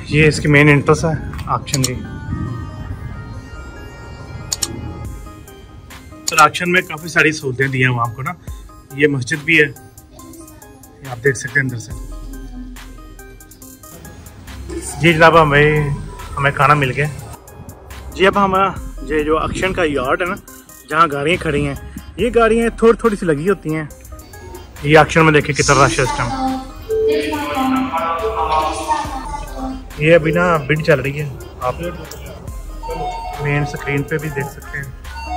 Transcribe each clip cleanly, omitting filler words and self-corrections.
ये इसकी main entrance है ऑक्शन की। तो ऑक्शन में काफ़ी सारी सहूलतें दी हैं वहाँ आपको ना। ये मस्जिद भी है, ये आप देख सकते हैं अंदर से। जी जनाब हमें खाना मिल गया जी। अब हम ये जो ऑक्शन का यार्ड है ना, जहाँ गाड़ियाँ खड़ी हैं, ये गाड़ियाँ थोड़ी थोड़ी सी लगी होती हैं। ये ऑक्शन में देखिए कितना रश है इस टाइम। ये अभी ना बिड चल रही है, आप मेन स्क्रीन पे भी देख सकते हैं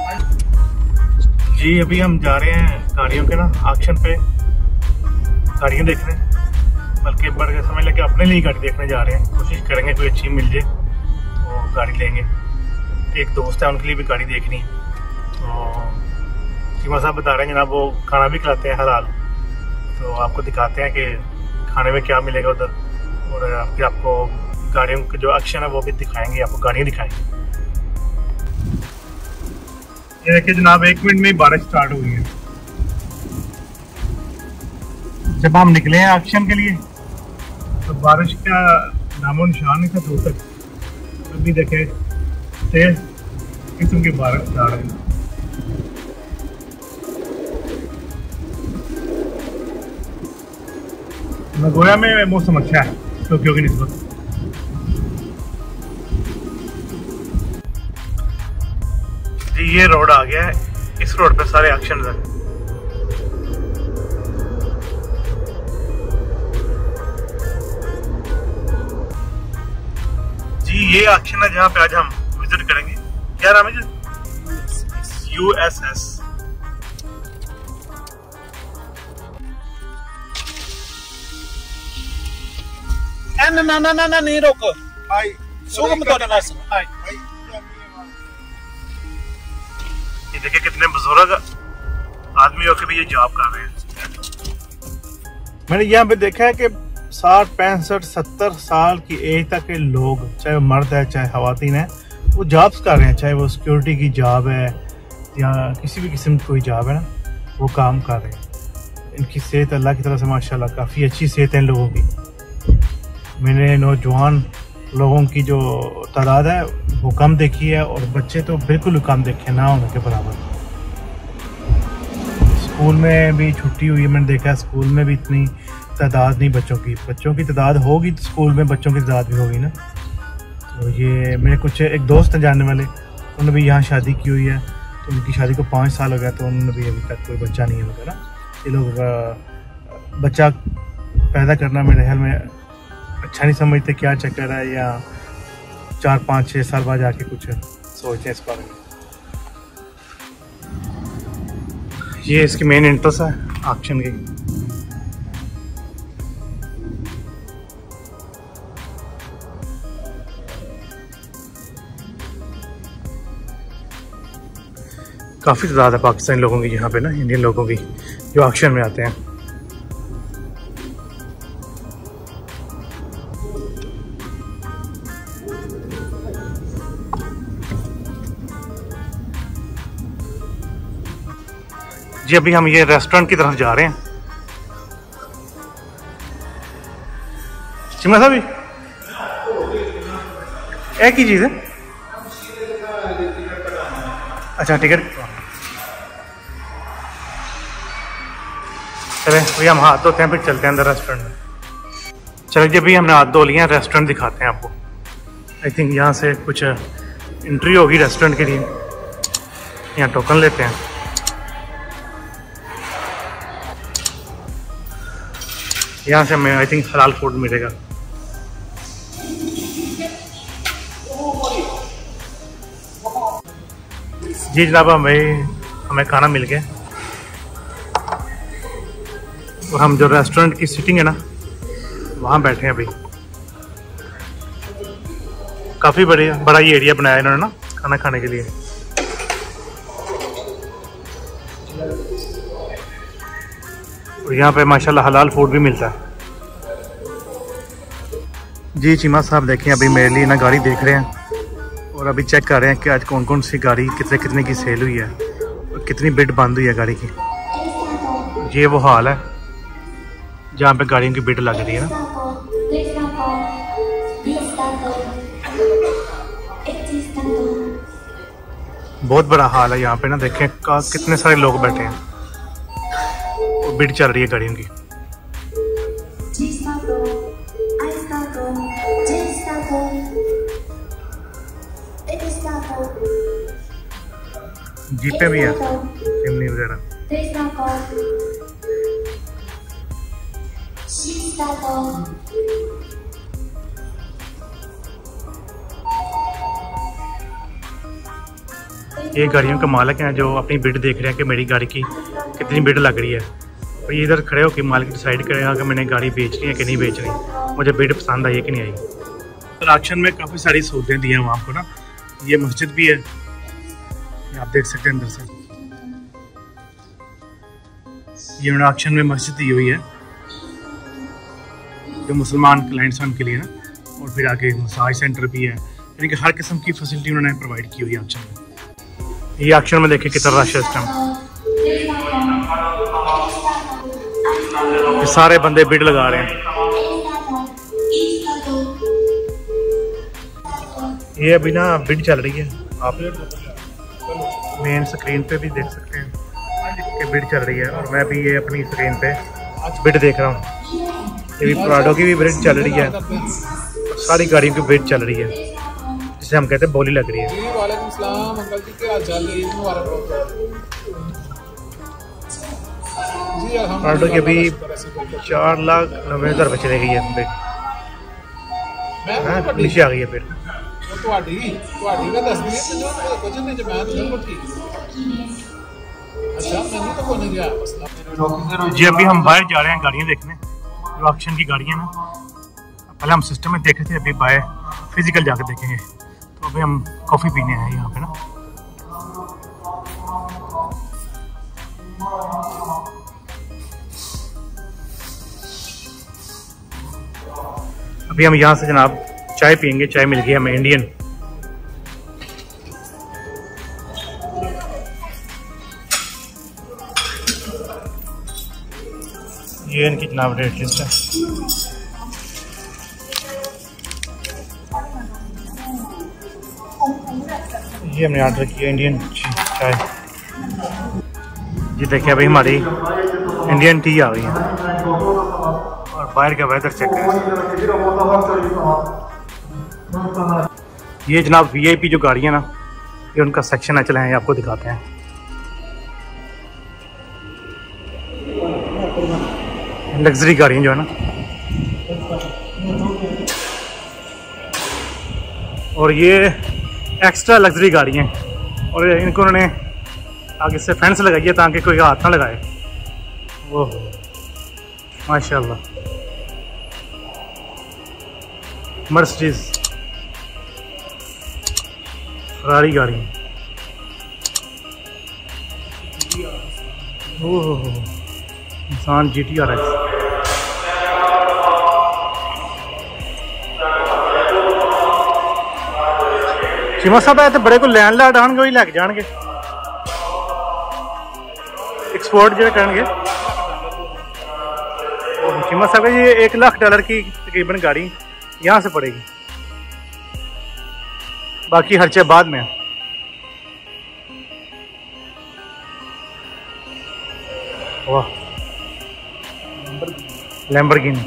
जी। अभी हम जा रहे हैं गाड़ियों के ना ऑक्शन पे गाड़ियाँ देखने, बल्कि बढ़ के समझ लेके अपने लिए गाड़ी देखने जा रहे हैं। कोशिश करेंगे कोई अच्छी मिल जाए तो गाड़ी लेंगे। एक दोस्त है, उनके लिए भी गाड़ी देखनी है। तो सीमा साहब बता रहे हैं जनाब वो खाना भी खिलाते हैं हलाल, तो आपको दिखाते हैं कि खाने में क्या मिलेगा उधर, और फिर आपको गाड़ियों के जो ऑक्शन है वो भी दिखाएंगे, आपको गाड़ियाँ दिखाएंगे। ये देखिए जनाब 1 मिनट में ही बारिश स्टार्ट हुई है। जब हम निकले हैं ऑक्शन के लिए तो बारिश का नामो निशान नहीं था दूर तक। अभी देखे तेज किस्म की बारिश स्टार्ट है। नगोया में मौसम अच्छा है टोक्यो की निस्बत। जी ये रोड आ गया है, इस रोड पे सारे ऑक्शन हैं। जी ये ऑक्शन है जहाँ पे आज हम विजिट करेंगे। क्या नाम है जी? USS। ना नहीं रोको। ये देखिए कितने बुजुर्ग आदमी होकर भी ये जॉब कर रहे हैं। मैंने यहाँ पे देखा है कि 60, 65, 70 साल की एज तक के लोग, चाहे वो मर्द है चाहे खवातीन है, वो जॉब्स कर रहे हैं। चाहे वो सिक्योरिटी की जॉब है या किसी भी किस्म की कोई जॉब है ना, वो काम कर रहे हैं। इनकी सेहत अल्लाह की तरफ से माशाल्लाह काफ़ी अच्छी सेहत है इन लोगों की। मैंने नौजवान लोगों की जो तादाद है वो कम देखी है, और बच्चे तो बिल्कुल कम देखे ना होने के बराबर। स्कूल में भी छुट्टी हुई है, मैंने देखा स्कूल में भी इतनी तादाद नहीं बच्चों की तादाद होगी तो स्कूल में बच्चों की तादाद भी होगी ना। तो ये मेरे कुछ एक दोस्त हैं जानने वाले, उन्होंने भी यहाँ शादी की हुई है, तो उनकी शादी को 5 साल हो गया, तो उन्होंने भी अभी तक कोई बच्चा नहीं है उनका ना। ये लोग बच्चा पैदा करना मेरे ख्याल में अच्छा नहीं समझते, क्या चक्कर है, या 4, 5, 6 साल बाद जाके कुछ सोचते हैं इस बारे में। ये इसकी मेन एंट्रेंस है ऑक्शन की। काफ़ी ज़्यादा पाकिस्तानी लोगों की यहाँ पे ना, इंडियन लोगों की जो ऑक्शन में आते हैं। जी अभी हम ये रेस्टोरेंट की तरफ जा रहे हैं। चिमना साहब एक ही चीज़ है। अच्छा टिकट, चले भैया हम हाथ धोते हैं फिर चलते हैं अंदर रेस्टोरेंट में। चलो जी अभी हमने हाथ धो लिए हैं, रेस्टोरेंट दिखाते हैं आपको। आई थिंक यहाँ से कुछ एंट्री होगी रेस्टोरेंट के लिए। यहाँ टोकन लेते हैं। यहाँ से हमें आई थिंक हलाल फूड मिलेगा। जी जनाब हमें खाना मिल गया, और हम जो रेस्टोरेंट की सीटिंग है ना वहाँ बैठे हैं अभी। काफ़ी बड़ा ये एरिया बनाया इन्होंने ना खाना खाने के लिए। और यहाँ पे माशाल्लाह हलाल फूड भी मिलता है। जी चीमा साहब देखें अभी मेरे लिए ना गाड़ी देख रहे हैं, और अभी चेक कर रहे हैं कि आज कौन कौन सी गाड़ी कितने की सेल हुई है और कितनी बिड बंद हुई है गाड़ी की। ये वो हाल है जहाँ पे गाड़ियों की बिड लग रही है ना। बहुत बड़ा हाल है यहाँ पे ना, देखें कितने सारे लोग बैठे हैं, बिड चल रही है गाड़ियों की। जीपें भी हैं, चिमनी वगैरह। ये गाड़ियों का मालिक हैं जो अपनी बिड देख रहे हैं कि मेरी गाड़ी की कितनी बिड लग रही है। तो ये इधर खड़े होकर मालिक डिसाइड करेगा कि मैंने गाड़ी बेचनी है कि नहीं बेचनी, मुझे बिड पसंद आई है कि नहीं आई। तो ऑक्शन में काफ़ी सारी सहूलतें दी हैं वहाँ को ना। ये मस्जिद भी है, आप देख सकते हैं अंदर से। ये उन्होंने ऑक्शन में मस्जिद दी हुई है जो मुसलमान क्लाइंट्स हैं उनके लिए ना, और फिर आगे मसाज सेंटर भी है, यानी कि हर किस्म की फैसिलिटी उन्होंने प्रोवाइड की हुई है ऑक्शन में। ये ऑक्शन में देखिए कितना रश है इस टाइम, सारे बंदे बिड लगा रहे हैं। ये अभी ना बिड चल रही है, आप मेन स्क्रीन पे भी देख सकते हैं कि बिड चल रही है, और मैं भी ये अपनी स्क्रीन पे बिड देख रहा हूँ। ये भी प्राडो की भी बिड चल रही है, सारी गाड़ियों की बिड चल रही है, जिसे हम कहते हैं बोली लग रही है। वालेकुम सलाम अंकल जी, क्या हाल चाल है? प्राडो की अभी 4,90,000 रुपये चले गई है बिड, नीचे आ गई है बिड। जी अभी हम बाहर जा रहे हैं गाड़ियाँ देखने, जो ऑक्शन की गाड़ियाँ ना। पहले हम सिस्टम में देखे थे, अभी बाहर फिजिकल जाकर देखेंगे। तो अभी हम कॉफ़ी पीने आए यहाँ पे ना। अभी हम यहाँ से जनाब चाय पियेंगे, चाय मिल गई हमें इंडियन। ये इनकी जनाब रेट लिस्ट है। ये हमने ऑर्डर किया इंडियन चाय। जी देखिए अभी हमारी इंडियन टी आ गई है, और बाहर का वेदर चेक करें। ये जनाब वीआईपी जो गाड़ियाँ ना, ये उनका सेक्शन है, चले हैं आपको दिखाते हैं। लग्जरी गाड़ियाँ जो है ना, और ये एक्स्ट्रा लग्जरी गाड़ियाँ, और इनको उन्होंने आगे से फेंस लगाई है ताकि कोई हाथ ना लगाए। वो माशाल्लाह मर्सिडीज, फरारी गाड़ी। ओह इंसान GTR है। चिमा साहब है तो बड़े को लैन ला डान कोई लैके जाएंगे एक्सपोर्ट जो करेंगे। चिमा साहब ये $1 लाख की तकरीबन गाड़ी यहाँ से पड़ेगी, बाकी खर्चे बाद में। वाह लैम्बोर्गिनी।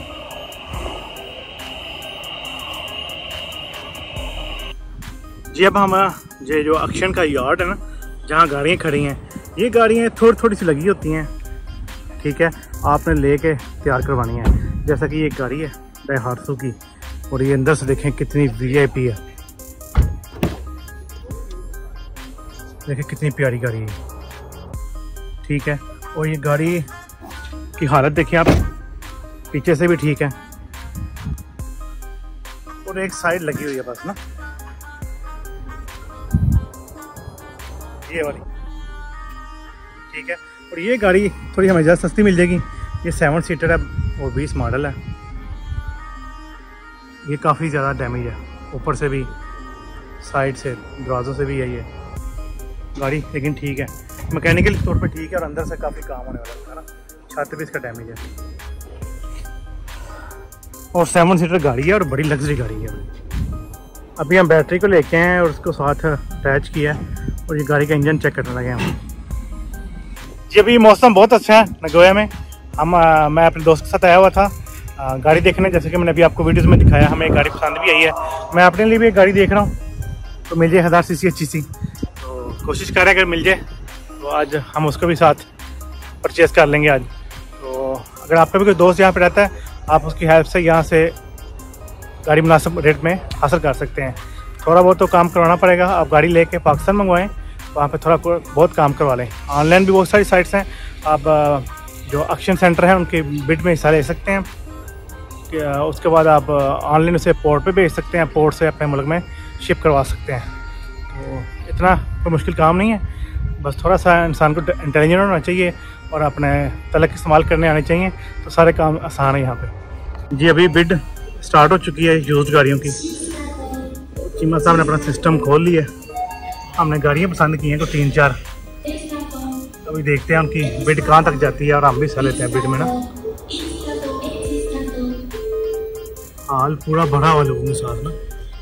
जी अब हम ये जो ऑक्शन का यार्ड है ना, जहाँ गाड़ियाँ खड़ी हैं, ये गाड़ियाँ थोड़ी थोड़ी सी लगी होती हैं, ठीक है, आपने लेके तैयार करवानी है। जैसा कि ये गाड़ी है डायहात्सू की, और ये अंदर से देखें कितनी VIP है, देखें कितनी प्यारी गाड़ी है, ठीक है। और ये गाड़ी की हालत देखें आप, पीछे से भी ठीक है, और एक साइड लगी हुई है बस ना, ये वाली, ठीक है। और ये गाड़ी थोड़ी हमें ज़्यादा सस्ती मिल जाएगी, ये 7 सीटर है और 20 मॉडल है। ये काफ़ी ज़्यादा डैमेज है, ऊपर से भी, साइड से, दरवाज़ों से भी है ये गाड़ी, लेकिन ठीक है, मैकेनिकल तौर पे ठीक है, और अंदर से काफ़ी काम होने वाला है ना। छत भी इसका डैमेज है, और 7 सीटर गाड़ी है और बड़ी लग्जरी गाड़ी है। अभी हम बैटरी को लेके आए हैं और उसको साथ अटैच किया है और ये गाड़ी का इंजन चेक करने लगे हम जी। अभी मौसम बहुत अच्छा है नगोया में। मैं अपने दोस्त के साथ आया हुआ था गाड़ी देखने, जैसे कि मैंने अभी आपको वीडियोस में दिखाया। हमें एक गाड़ी पसंद भी आई है, मैं अपने लिए भी एक गाड़ी देख रहा हूँ, तो मिल जाए 1000 सीसी अच्छी सी, तो कोशिश कर रहे हैं अगर मिल जाए तो आज हम उसको भी साथ परचेज़ कर लेंगे आज। तो अगर आपका भी कोई दोस्त यहाँ पे रहता है, आप उसकी हेल्प से यहाँ से गाड़ी मुनासिब रेट में हासिल कर सकते हैं। थोड़ा बहुत तो काम करवाना पड़ेगा, आप गाड़ी लेके पाकिस्तान मंगवाएं, वहाँ पे थोड़ा बहुत काम करवा लें। ऑनलाइन भी बहुत सारी साइट्स हैं, आप जो ऑक्शन सेंटर हैं उनके बिड में हिस्सा ले सकते हैं। उसके बाद आप ऑनलाइन उसे पोर्ट पे भेज सकते हैं, पोर्ट से अपने मुल्क में शिप करवा सकते हैं। तो इतना कोई मुश्किल काम नहीं है, बस थोड़ा सा इंसान को इंटेलिजेंट होना चाहिए और अपने तलक इस्तेमाल करने आने चाहिए, तो सारे काम आसान है यहाँ पे जी। अभी बिड स्टार्ट हो चुकी है यूज्ड गाड़ियों की। चीमा साहब ने अपना सिस्टम खोल लिया, हमने गाड़ियाँ पसंद की हैं तो 3-4, अभी देखते हैं उनकी बिड कहाँ तक जाती है और हम भी हिस्सा लेते हैं बिड में ना। हाल पूरा भरा हुआ लोगों के साथ ना।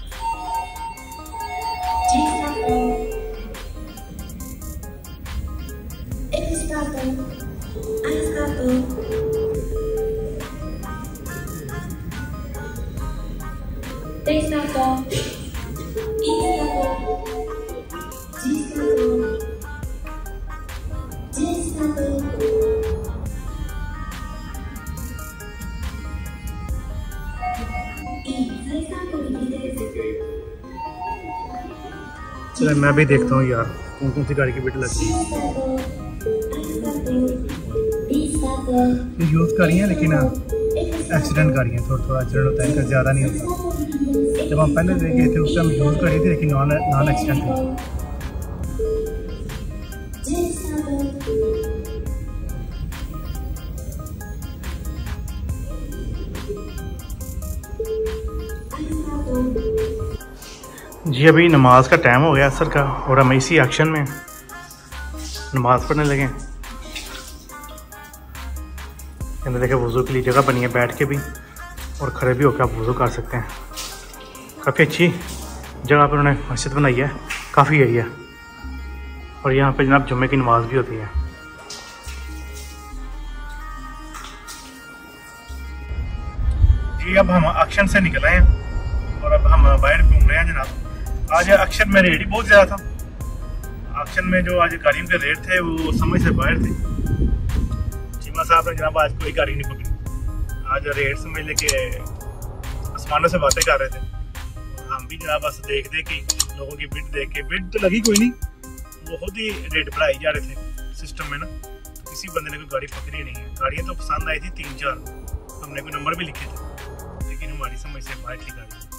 चलो मैं भी देखता हूँ यार कौन कौन सी गाड़ी की बिड लगती है। ये यूज गाड़ियाँ लेकिन एक्सीडेंट गाड़ियाँ, थोड़ा एक्सीडेंट होता है, इनका ज़्यादा नहीं होता। जब हम पहले गए थे उस टाइम यूज गाड़ी थी लेकिन नॉन एक्सीडेंट थी। जी अभी नमाज का टाइम हो गया असर का और हम इसी एक्शन में नमाज पढ़ने लगे। मैंने देखा वज़ू के लिए जगह बनी है, बैठ के भी और खड़े भी होकर आप वज़ू कर सकते हैं। काफ़ी अच्छी जगह पर उन्होंने मस्जिद बनाई है, काफ़ी एरिया, और यहाँ पे जनाब जुम्मे की नमाज भी होती है। जी अब हम एक्शन से निकले हैं और अब हम बाहर घूम रहे हैं जनाब। आज एक्शन में रेट ही बहुत ज़्यादा था। एक्शन में जो आज गाड़ियों के रेट थे वो समझ से बाहर थे। चीमा साहब ने जनाब आज कोई गाड़ी नहीं पकड़ी, आज रेट समझ लेके आसमानों से बातें कर रहे थे। हम भी जनाब बस देख कि लोगों की बिड देख के, बिड तो लगी कोई नहीं, वो खुद ही रेट बढ़ाई जा रहे थे सिस्टम में ना। तो किसी बंदे ने कोई गाड़ी पकड़ी नहीं है। गाड़ियाँ तो पसंद आई थी 3-4, हमने कोई नंबर भी लिखे थे, लेकिन हमारी समझ से बाहर थी गाड़ी।